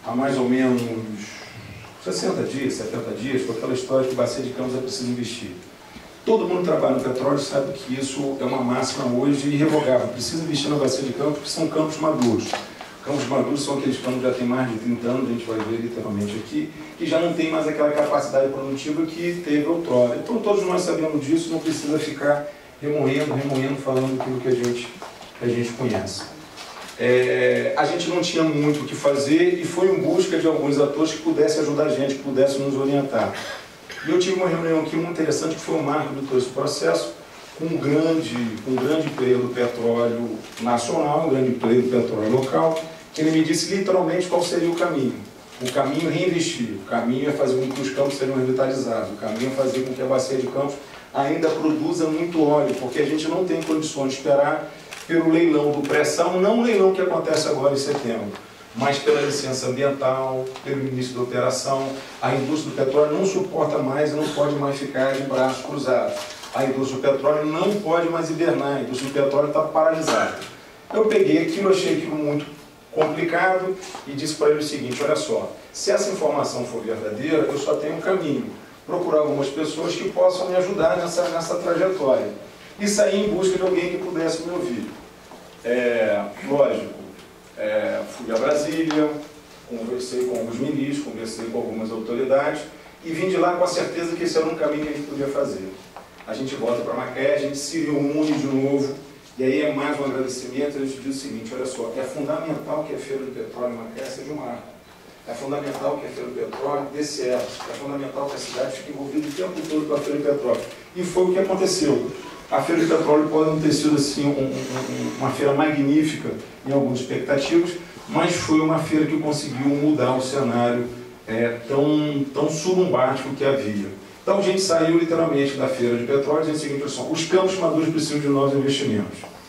há mais ou menos 60 dias, 70 dias, com aquela história que Bacia de Campos é preciso investir. Todo mundo que trabalha no petróleo sabe que isso é uma máxima hoje irrevogável. Precisa investir na Bacia de Campos, porque são campos maduros. Campos maduros são aqueles campos que já têm mais de 30 anos, a gente vai ver literalmente aqui, que já não tem mais aquela capacidade produtiva que teve outrora. Então todos nós sabemos disso, não precisa ficar remoendo, falando aquilo que a gente conhece. A gente não tinha muito o que fazer e foi em busca de alguns atores que pudessem ajudar a gente, que pudessem nos orientar. E eu tive uma reunião aqui muito interessante, que foi o marco de todo esse processo, com um grande player do petróleo nacional, um grande player do petróleo local, que ele me disse literalmente qual seria o caminho. O caminho é reinvestir, o caminho é fazer com que os campos sejam revitalizados, o caminho é fazer com que a Bacia de Campos ainda produza muito óleo, porque a gente não tem condições de esperar pelo leilão do pré-sal, não o leilão que acontece agora em setembro, mas pela licença ambiental, pelo início da operação. A indústria do petróleo não suporta mais e não pode mais ficar de braços cruzados. A indústria do petróleo não pode mais hibernar, a indústria do petróleo está paralisada. Eu peguei aquilo, achei aquilo muito complicado e disse para ele o seguinte: olha só, se essa informação for verdadeira, eu só tenho um caminho, procurar algumas pessoas que possam me ajudar nessa trajetória e sair em busca de alguém que pudesse me ouvir. Lógico, fui a Brasília, conversei com alguns ministros, conversei com algumas autoridades e vim de lá com a certeza que esse era um caminho que a gente podia fazer. A gente volta para Macaé, a gente se reúne de novo, e aí é mais um agradecimento. A gente diz o seguinte: olha só, é fundamental que a Feira do Petróleo em Macaé seja um marco. É fundamental que a Feira do Petróleo dê certo. É fundamental que a cidade fique envolvida o tempo todo com a Feira do Petróleo. E foi o que aconteceu. A Feira do Petróleo pode não ter sido assim, uma feira magnífica em algumas expectativas, mas foi uma feira que conseguiu mudar o cenário tão surumbático que havia. Então a gente saiu literalmente da feira de petróleo e dizendo o seguinte: os campos maduros precisam de novos investimentos.